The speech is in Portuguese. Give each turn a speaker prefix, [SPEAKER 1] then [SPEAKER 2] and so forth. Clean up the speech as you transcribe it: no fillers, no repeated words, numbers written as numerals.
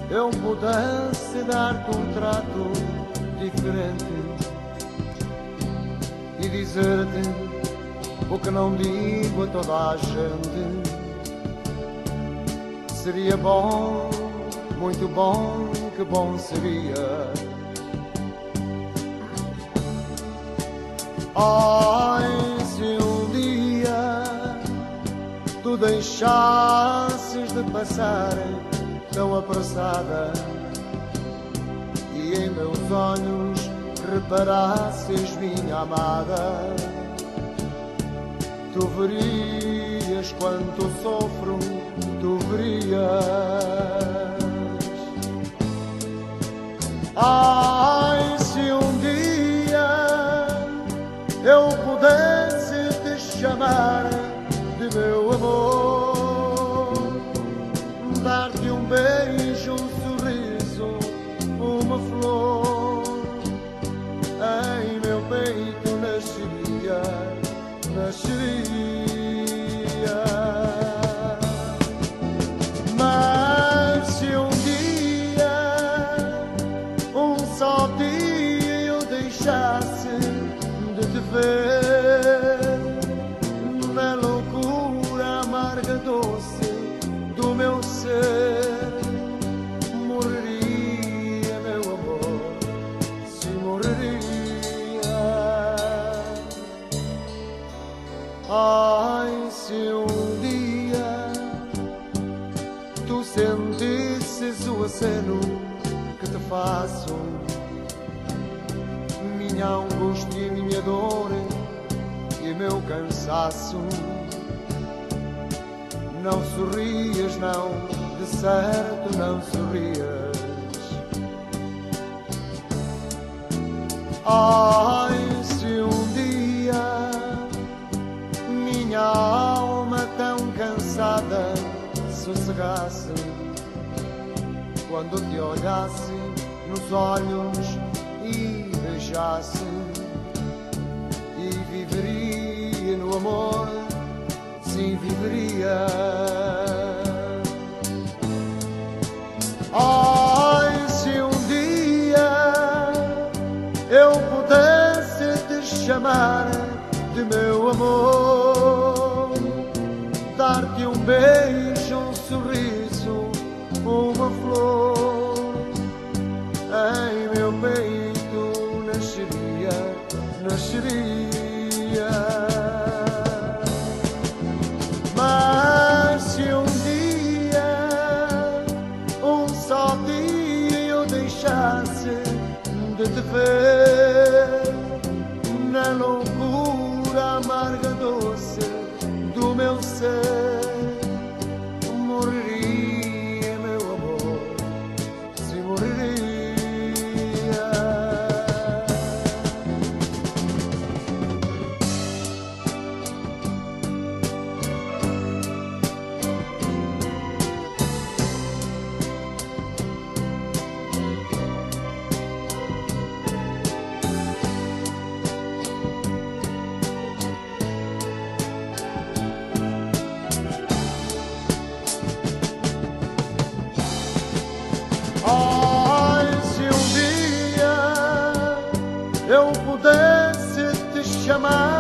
[SPEAKER 1] eu pudesse dar-te um trato diferente e dizer-te o que não digo a toda a gente. Seria bom, muito bom, que bom seria. Ai, se um dia tu deixasses de passar tão apressada e em meus olhos reparasses, minha amada, tu verias quanto sofro, tu verias. Ai, se um dia eu pudesse te chamar de meu amor, dar-te um beijo, um sorriso, uma flor, em meu peito nasceria, nasceria. Mas se um dia, um só dia eu deixasse de te ver, na loucura amarga doce do meu ser, morreria, meu amor, se morreria. Ai, se um dia tu sentisses o aceno que te faço, minha angústia e minha dor e meu cansaço, não sorrias, não, de certo não sorrias. Ai, se um dia minha alma tão cansada sossegasse, quando te olhasse nos olhos e beijasse, e viveria no amor, sim, viveria. Ai, se um dia eu pudesse te chamar de meu amor, dar-te um beijo, um sorriso, uma flor, em meu peito nasceria, nasceria. Mas se um dia, um só dia eu deixasse de te ver, na loucura amarga doce do meu ser, morreria, meu amor, se morreria. Ai, se um dia eu pudesse te chamar